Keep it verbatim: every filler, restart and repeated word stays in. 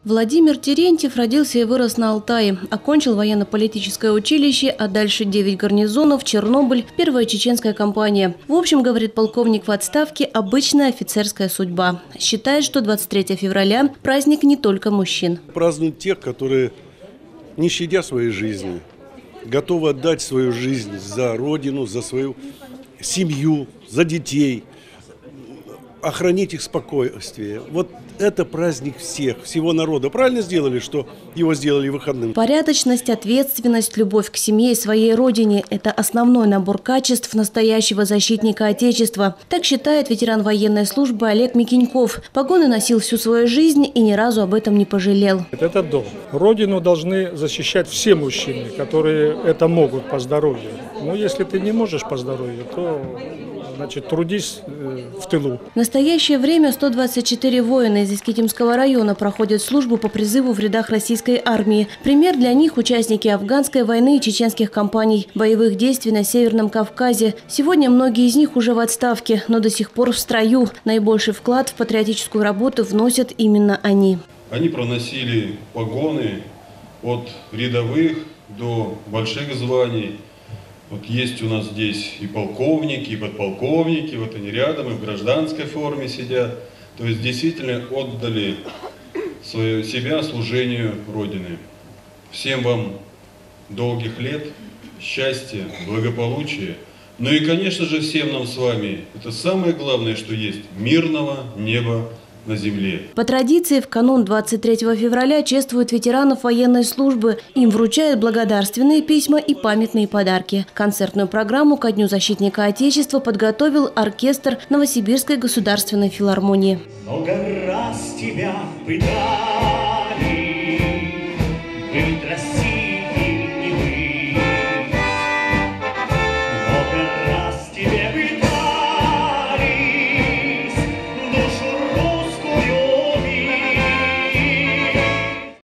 Владимир Терентьев родился и вырос на Алтае. Окончил военно-политическое училище, а дальше девять гарнизонов, Чернобыль, первая чеченская кампания. В общем, говорит полковник в отставке, обычная офицерская судьба. Считает, что двадцать третьего февраля – праздник не только мужчин. Празднуют тех, которые, не щадя своей жизни, готовы отдать свою жизнь за родину, за свою семью, за детей, охранить их спокойствие. Вот это праздник всех, всего народа. Правильно сделали, что его сделали выходным. Порядочность, ответственность, любовь к семье и своей родине – это основной набор качеств настоящего защитника Отечества. Так считает ветеран военной службы Олег Микеньков. Погоны носил всю свою жизнь и ни разу об этом не пожалел. Это дом. Родину должны защищать все мужчины, которые это могут по здоровью. Но если ты не можешь по здоровью, то значит, трудись в тылу. В настоящее время сто двадцать четыре воина из Искитимского района проходят службу по призыву в рядах российской армии. Пример для них – участники афганской войны и чеченских кампаний, боевых действий на Северном Кавказе. Сегодня многие из них уже в отставке, но до сих пор в строю. Наибольший вклад в патриотическую работу вносят именно они. Они проносили погоны от рядовых до больших званий. Вот есть у нас здесь и полковники, и подполковники, вот они рядом, и в гражданской форме сидят. То есть действительно отдали свое, себя служению Родины. Всем вам долгих лет, счастья, благополучия. Ну и, конечно же, всем нам с вами, это самое главное, что есть, мирного неба на земле. По традиции, в канун двадцать третьего февраля чествуют ветеранов военной службы. Им вручают благодарственные письма и памятные подарки. Концертную программу ко Дню защитника Отечества подготовил оркестр Новосибирской государственной филармонии. Много раз тебя пытались